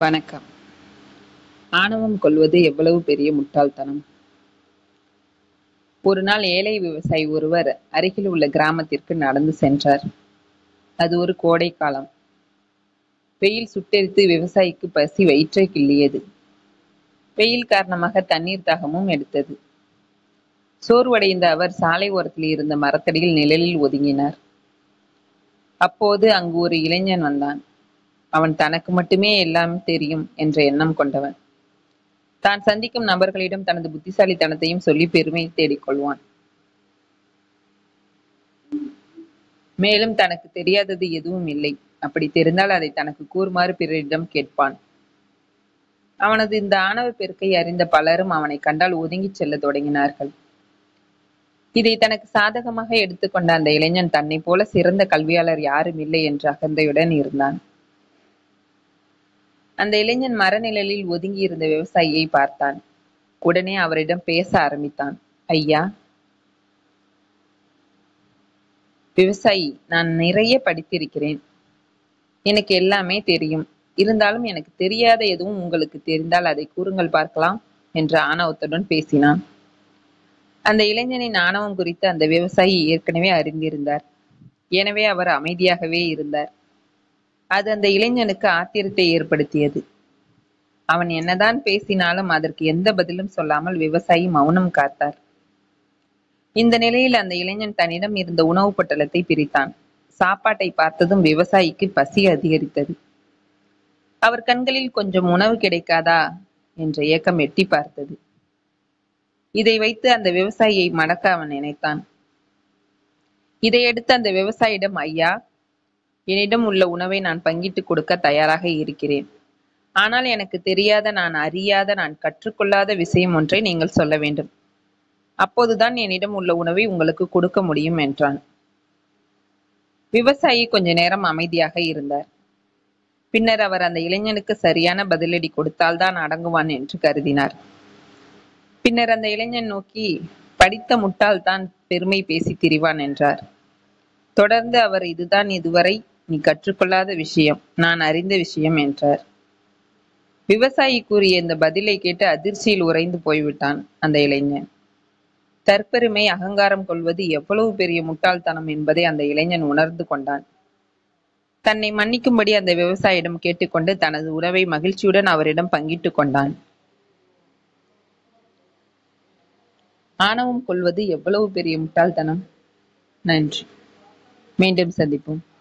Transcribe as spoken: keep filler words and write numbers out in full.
வணக்கம். ஆணவம் கொள்வது எவ்வளவு பெரிய முட்டாள்தனம்! ஒரு நாள் ஏழை விவசாயி ஒருவர் அருகில் உள்ள கிராமத்திற்கு நடந்து சென்றார். அது ஒரு கோடை காலம். வெயில் சுட்டெரித்து விவசாயிக்கு பசி வயிற்றை கிள்ளியது. வெயில் காரணமாக தண்ணீர் தாகமும் எடுத்தது. சோர்வடைந்த அவர் சாலை ஓரத்தில் இருந்த மரத்தடியில் நிழலில் ஒதுங்கினார். அப்போது அங்கு ஒரு இளைஞன் வந்தான். அவன் தனக்கு மட்டுமே எல்லாம் தெரியும் என்ற எண்ணம் கொண்டவன். தான் சந்திக்கும் நபர்களிடம் தனது புத்திசாலித்தனத்தையும் சொல்லி பெருமை தேடிக் கொள்வான். மேலும் தனக்கு தெரியாதது எதுவும் இல்லை, அப்படி தெரிந்தால் அதை தனக்கு கூறுமாறு பிறரிடம் கேட்பான். அவனது இந்த ஆணவ பெருக்கை அறிந்த பலரும் அவனை கண்டால் ஒதுங்கிச் செல்ல தொடங்கினார்கள். இதை தனக்கு சாதகமாக எடுத்துக்கொண்ட அந்த இளைஞன் தன்னை போல சிறந்த கல்வியாளர் யாரும் இல்லை என்ற அகந்தையுடன் இருந்தான். அந்த இளைஞன் மரநிழலில் ஒதுங்கி இருந்த விவசாயியை பார்த்தான். உடனே அவரிடம் பேச ஆரம்பித்தான். ஐயா விவசாயி, நான் நிறைய படித்திருக்கிறேன். எனக்கு எல்லாமே தெரியும். இருந்தாலும் எனக்கு தெரியாத எதுவும் உங்களுக்கு தெரிந்தால் அதை கூறுங்கள் பார்க்கலாம் என்ற ஆணவத்துடன் பேசினான். அந்த இளைஞனின் ஆணவம் குறித்து அந்த விவசாயி ஏற்கனவே அறிந்திருந்தார். எனவே அவர் அமைதியாகவே இருந்தார். அது அந்த இளைஞனுக்கு ஆத்திரத்தை ஏற்படுத்தியது. அவன் என்னதான் பேசினாலும் அதற்கு எந்த பதிலும் சொல்லாமல் விவசாயி மௌனம் காத்தார். இந்த நிலையில் அந்த இளைஞன் தன்னிடம் இருந்த உணவு பொட்டலத்தை பிரித்தான். சாப்பாட்டை பார்த்ததும் விவசாயிக்கு பசி அதிகரித்தது. அவர் கண்களில் கொஞ்சம் உணவு கிடைக்காதா என்ற ஏக்கம் எட்டி பார்த்தது. இதை வைத்து அந்த விவசாயியை மடக்க அவன் நினைத்தான். இதையடுத்து அந்த விவசாயியிடம், ஐயா, என்னிடம் உள்ள உணவை நான் பங்கிட்டு கொடுக்க தயாராக இருக்கிறேன். ஆனால் எனக்கு தெரியாத, நான் அறியாத, நான் கற்றுக்கொள்ளாத விஷயம் ஒன்றை நீங்கள் சொல்ல வேண்டும். அப்போதுதான் என்னிடம் உள்ள உணவை உங்களுக்கு கொடுக்க முடியும் என்றான். விவசாயி கொஞ்ச நேரம் அமைதியாக இருந்தார். பின்னர் அவர் அந்த இளைஞனுக்கு சரியான பதிலடி கொடுத்தால்தான் அடங்குவான் என்று கருதினார். பின்னர் அந்த இளைஞன் நோக்கி, படித்த முட்டாள் தான் பெருமை பேசி திரிவான் என்றார். தொடர்ந்து அவர், இதுதான் இதுவரை நீ கற்றுக்கொள்ளாத விஷயம், நான் அறிந்த விஷயம் என்றார். விவசாயி கூறிய இந்த பதிலை கேட்டு அதிர்ச்சியில் உறைந்து போய்விட்டான் அந்த இளைஞன். தற்பெருமை, அகங்காரம் கொள்வது எவ்வளவு பெரிய முட்டாள்தனம் என்பதை அந்த இளைஞன் உணர்ந்து கொண்டான். தன்னை மன்னிக்கும்படி அந்த விவசாயியிடம் கேட்டுக்கொண்டு தனது உணவை மகிழ்ச்சியுடன் அவரிடம் பங்கிட்டு கொண்டான். ஆணவம் கொள்வது எவ்வளவு பெரிய முட்டாள்தனம்! நன்றி. மீண்டும் சந்திப்போம்.